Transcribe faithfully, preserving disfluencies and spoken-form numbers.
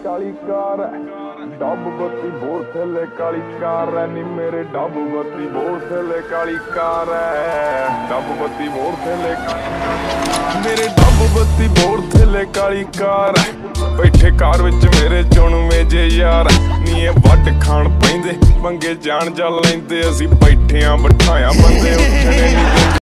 काली car है, डब बत्ती बोर थले काली कार है नी मेरे डब बत्ती बोर थले काली कार है, डब बत्ती बोर थले मेरे डब बत्ती बोर थले काली कार है। बैठे कार विच मेरे चुणवे जे यार नी ये वड खाण पैंदे पंगे जान जल लैंदे असीं बैठे आ बिठाया बंदे उठने नहीं